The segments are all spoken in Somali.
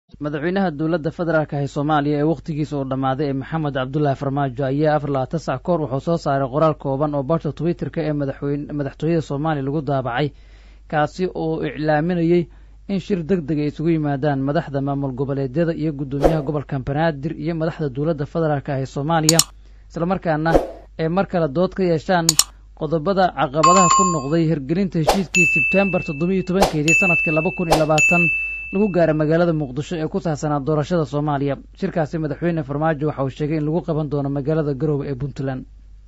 madaxweynaha dowladda federaalka ee Soomaaliya ee waqtigiisa oo dhamaaday ee Maxamed Cabdullaahi Farmaajo ayaa 24 saac kahor wuxuu soo saaray qoraal kooban oo barta Twitter-ka ee madaxtooyada Soomaaliya lagu daabacay kaasi oo iclaaminayay in shir degdeg ay isugu yimaadaan madaxda maamul goboleedyada iyo gudoomiyaha gobolka Banaadir iyo madaxda dowladda federaalka ee Soomaaliya isla markaana ay mar kale dood ka yeeshaan qodobada caqabadaha ku noqday hirgelinta heshiiskii Sebtembar 17 sanadkii 2020 lagu gaaray magaalada Muqdisho ee ku saabsanaa doorashada Soomaaliya. Shirkaasi madaxweyne Farmaajo waxa uu sheegay in lagu qaban doono magaalada Garowe ee Puntland.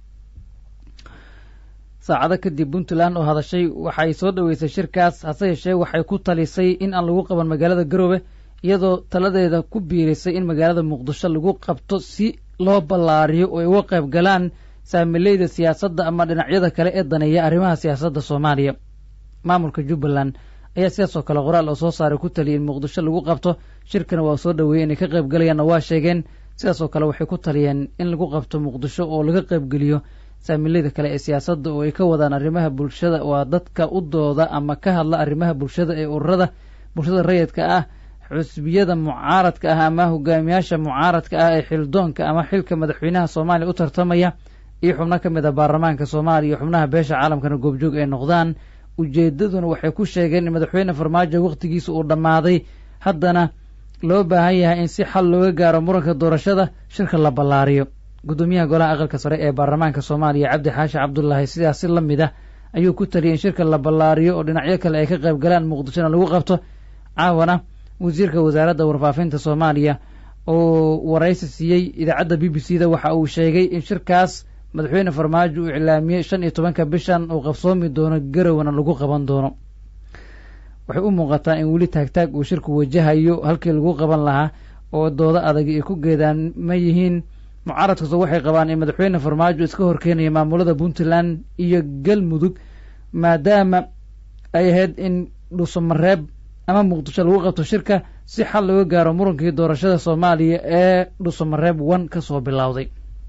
saacado kadib Puntland oo hadashay waxay soo dhaweysay shirkaas hase yeeshee waxay ku talisay in aan lagu qaban magaalada Garowe iyadoo taladeeda ku biirisay in magaalada Muqdisho lagu qabto si loo ballaariyo oo ay uga qayb galaan saamileyda siyaasadda ama dhinacyada kale ee daneeya arrimaha siyaasadda Soomaaliya. Maamulka Jubbaland ayaa sidaas oo kale qoraal oo soo saaray ku taliyay in Muqdisho lagu qabto shirkana waa soo dhaweeyeen inay ka qayb galayaan waa sheegeen sidaas oo kale waxay ku taliyeen in lagu qabto Muqdisho oo laga qayb geliyo saamileyda kale ee siyaasadda oo ay ka wadaan arrimaha bulshada waa dadka u dooda ama ka hadla arrimaha bulshada ee ururada bulshada rayidka ah xusbiyada mucaaradka ah ama hogaamiyaasha mucaaradka ah ee xildoonka ama xilka madaxweynaha Soomaaliya u tartamaya iyo xubno ka mid ah baarlamaanka Soomaaliya xubnaha beesha caalamkana goobjoog ay noqdaan. ujeedaduna waxay ku sheegeen in madaxweyne Farmaajo waqtigiisa uu dhamaaday haddana loo baahan yahay in si xal looga gaaro muranka doorashada shirka la ballaariyo. gudoomiyaha golaha aqalka sare ee baarlamaanka Soomaaliya Cabdi Xaashi Cabdullaahi sidaas la mid ah ayuu ku taliyay in shirka la ballaariyo oo dhinacyo kale ay ka qayb galaan Muqdishona lagu qabto. caawana wasiirka wasaaradda warfaafinta Soomaaliya oo waraysi siiyay idaacadda BBC-da waxa uu sheegay in shirkaas madaxweyne Farmaajo uu iclaamiyay 15 bishan oo qabsoomi doono Garowe lagu qaban doono. waxay u muuqataa in weli taagtaag uu shirku wajahayo halkii lagu qaban lahaa oo dooda adag ay ku geedaan ma yihiin mucaaradku waxay qabaan in madaxweyne Farmaajo iska horkeenayo maamulada Puntland iyo Galmudug maadaama ay ahayd in Dhuusamareeb ama Muqdisho lagu qabto shirka si xal looga gaaro murankii doorashada Soomaaliya ee Dhuusamareeb 1 ka soo bilowday.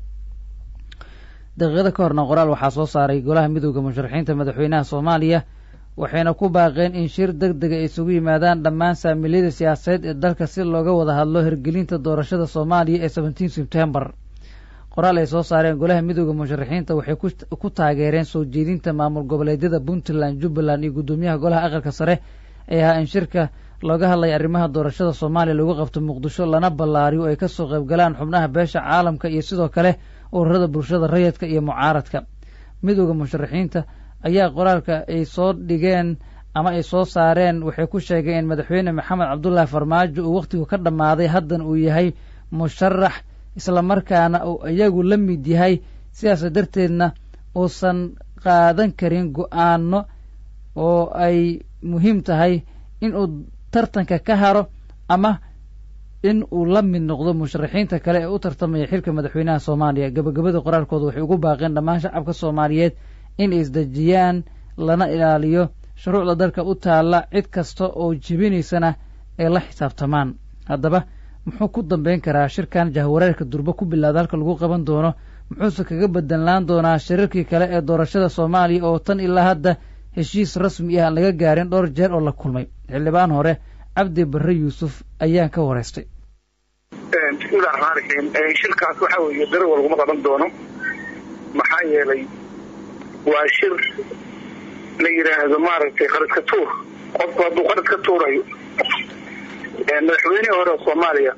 daqiiqada ka horna qoraal waxaa soo saaray golaha midowga musharaxiinta madaxweynaha Soomaaliya waxayna ku baaqeen in shir degdeg ay isugu yimaadaan dhammaan saamileyda siyaasadeed ee dalka si looga wada hadlo hirgelinta doorashada Soomaaliya ee 17 Sebtembar. qoraal ay soo saareen golaha midowga musharaxiinta waxay ku taageereen soo jeedinta maamul goboleedyada Puntland, Jubbaland iyo gudoomiyaha golaha aqalka sare ee ahaa in shirka looga hadlay arrimaha doorashada Soomaaliya lagu qabto Muqdisho lana ballaariyo ay ka soo qayb galaan xubnaha beesha caalamka iyo sidoo kale ururada bulshada rayidka iyo mucaaradka. midowga musharaxiinta ayaa qoraalka ay soo dhigeen ama ay soo saareen waxay ku sheegeen in madaxweyne Maxamed Cabdullaahi Farmaajo uu waqtigu ka dhamaaday haddana uu yahay musharax isla markaana uu iyagu la mid yahay sidaas darteedna uusan qaadan karin go'aano oo ay muhiim tahay in uu tartanka ka haro ama in uu la mid noqdo musharaxiinta kale ee u tartamaya xilka madaxweynaha Soomaaliya. gabagabada qoraalkooda waxay ugu baaqeen dhammaan shacabka Soomaaliyeed in ay isdejiyaan lana ilaaliyo shuruucda dalka u taala cid kasta oo jibinaysana ay la xisaabtamaan. haddaba muxuu ku dambeyn karaa shirkan jahwareerka durba ku bilaada halka lagu qaban doono muxuuse kaga bedelaan doonaa shirarkii kale ee doorashada Soomaaliya oo tan ilaa hadda heshiis rasmi ah laga gaarin dhowr jeer oo la kulmay. xildhibaan hore Cabdi Barre Yuusuf ayaan ka wareystay. bismillahi rahmaani rahiim shirkaas waxa weeye Garowe lagu qaban doono maxaa yeelay waa shir la yiraahdo maaragtay qaradka tuur qofku hadduu qaradka tuurayo madaxweynaha hore Soomaaliya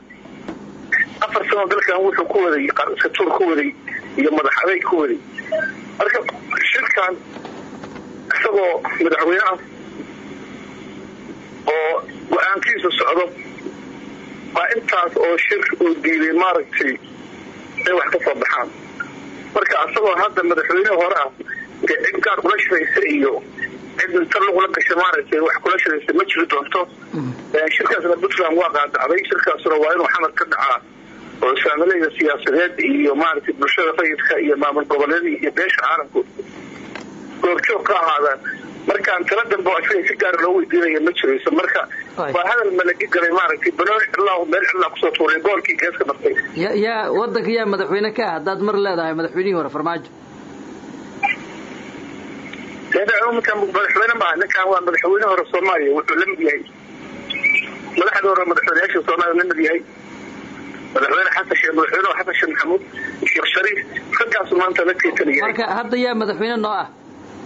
4 sano dalkan wuxuu ku waday qaradka tuur ku waday iyo madaxweyne ku waday marka shirkan isagoo madaxweynaha oo go'aankiisu socdo waa intaas oo shir uu diiday maaragtay ay wax ka soo baxaan marka asagoo hadda madaxweynaha hore ah cid gaar kula shiraysa iyo cid inta lagula gashay maaragtay wax kula shiraysa ma jiri doonto. shirkaasna Puntland waa qaadacday shirkaasna waa inuu xamar ka dhacaa oo saamileyda siyaasadeed iyo maaragtay bulshada rayidka iyo maamul goboleedyada iyo beesha caalamku goobjoog ka ahaadaan markaan tala dambe oo si gaar loo weydiinayo ma jirayso marka waa hadal malaki galay maaragtay banooni ilaa meel ilaa ku soo tuuray goolkii geeska martay ya wadanka yaa madaxweyne ka ah dad mar leedahay madaxweynihii hore Farmaajo madaxweyne ma ninkan waa madaxweynaha hore Soomaaliya wuxuu la mid yahay madaxda hore madaxweynayaasha Soomaaliya la mid yahay madaxweyne xasan sheekh maxamuud sheekh shariif raggaas maanta la keentay marka hadda yaa madaxweyne noo ah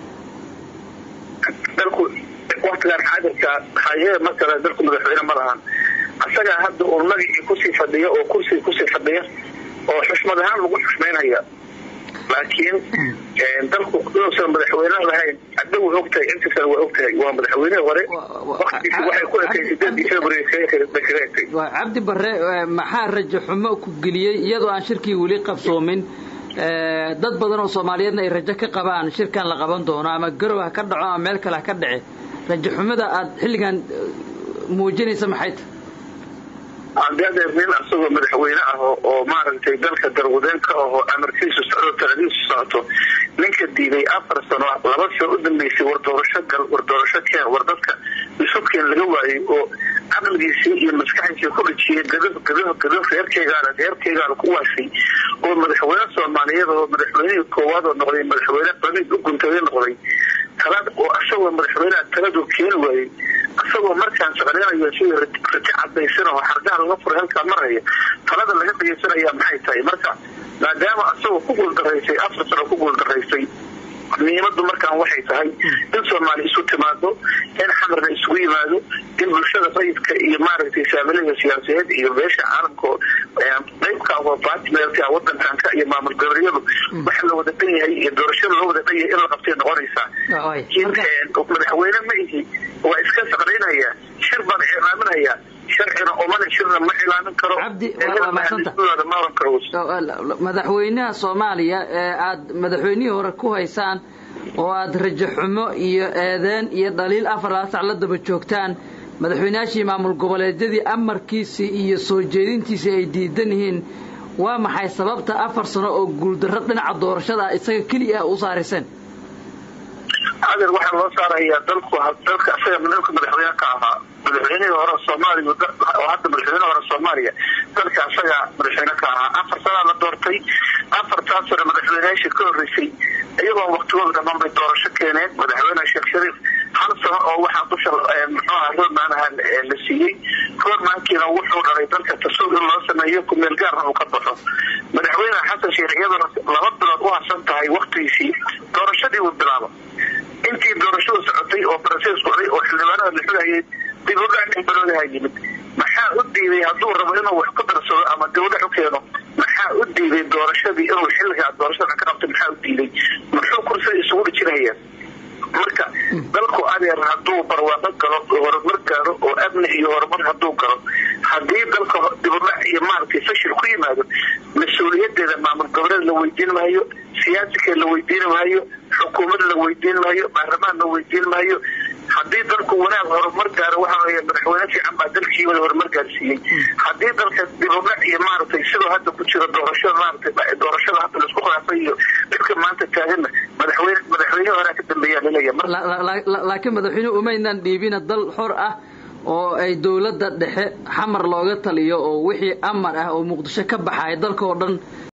dalku waqtigan xaadirka hay'ad marka dalku madaxweyne ma lahan asaga hadda uu magacii ku sii fadhiyo oo kursi ku sii fadhiyo oo xushmad ahaan lagu xushmeynaya laakiin dalku uusan madaxweyne lahayn adigu ogtahay inta kale waa ogtahay waa madaxweyne hore waqtigiisa waxay ku ekeysay February waa Cabdi Barre maxaa rajo xumo ku geliyay iyadoo aan shirkii wali qabsoomin dad badan oo Soomaaliyeedna ay rajo ka qabaan shirkan la qaban doono ama garow ka dhaco ama meel kale ka dhace rajo xumada aad xilligan muujinaysa maxay عندنا من أصله مدحوينه أو ما رنتي ذلك درودين كأو أمريكي سعودي تعديل ساعته لينك الديني أفر سنوات لبس يقول الناس وردورشة كان وردك يشوف كان الجوعي أو قبل جيسي المسكين في كل شيء قدر غير كيجار قوة شيء ومدحوينه الصومالية ومدحوينه الكواد والنقلين مدحوينه قليل كنت وين نقلين ثلاث وأشوى مدحوينه ثلاث كيلوي asagoo markaan shaqaynaayo soo rajacadaysana oo xargaha laga furay halka maraya talada laga dhigaysanaya maxay tahay marka maadaama asagoo ku guuldareysay afar sano ku guuldareysay muhiimadu markaan waxay tahay in Soomaali isu timaado in xamarna isugu yimaado in bulshada rayidka iyo maaragtay saamilada siyaasadeed iyo beesha caalamka qaybka oo baatmeelka wadanka iyo maamul goboleedyadu waxa loo wada dhanyahay iyo doorashada loo wada dhanyahay in la qabtay noqonaysa madaxweyne ma ihi waa iska shaqaynaya shir baan ilaaminaya sharciina oo mana shirna ma ilaamin karo madaxweynaha Soomaaliya aad madaxweynihii hore ku haysaan oo aad rajo xumo iyo eedeen iyo dhaliil afar saac la daba joogtaan madaxweynaashii maamul goboleedyadii amarkiisa iyo soo jeedintiisa ay diidan yihiin waa maxay sababta afar sano oo guuldarro dhinaca doorashada isaga kaliya u saaraysan هذا الواحد وصار هي دلك أصلا من دلك مدحوية كعها مدحوية ورا الصومالي وهذا مدحوية ورا الصومالية دلك أصلا مدحوية كعها أفر سنة للدورتي أفر تأثر مدحوية شكل رئيسي أيضا وقتهم كمان بالدور شكلين مدحوية الشيخ شريف خمسة أو واحد طشر هذول معنا النسيين كل ما كنا وحول على دلك التسوق الله سنة يكون من الجار وقطفه مدحوية حتى شيء أيضا لغض الأضواء سنتها وقت يسي دور شدي والبلابة intii doorashadu socotay oo process qoray oo xildhibaanada la xulay dib u dhac inta yimid maxaa u diiday hadduu rabo inuu wax ku darsado ama dawlad u keeno maxaa u diiday doorashadii inuu xilliga doorashada ka qabto maxaa u diiday muxuu kursi isugu jiraya marka dalku adeer hadduu barwaaqo galo horumar gaaro oo amni iyo horumar hadduu galo haddii dalka dib u dhac iyo maaragtay fashil ku yimaado mas'uuliyadeeda maamul goboleed la weydiin maayo siyaasiga la weydiin maayo xukuumadda la weydiin maayo baarlamaanka la weydiin maayo haddii dalku wanaag horumar gaaro waxa weeye madaxweyne fiican baa dalkii wada horumar gaarsiiyey haddii dalka dib u dhac iyo maaragtay sidoo hadda ku jira doorashada hadda la isku khilaafay iyo dadka maanta taaganna madaxweyne hore ka dambeeya laleeyahay laakiin madaxweyne umaynan dhiibina dal xor ah oo ay dawladda dhexe xamar looga taliyo oo wixii amar ah oo Muqdisho ka baxay dalka oo dhan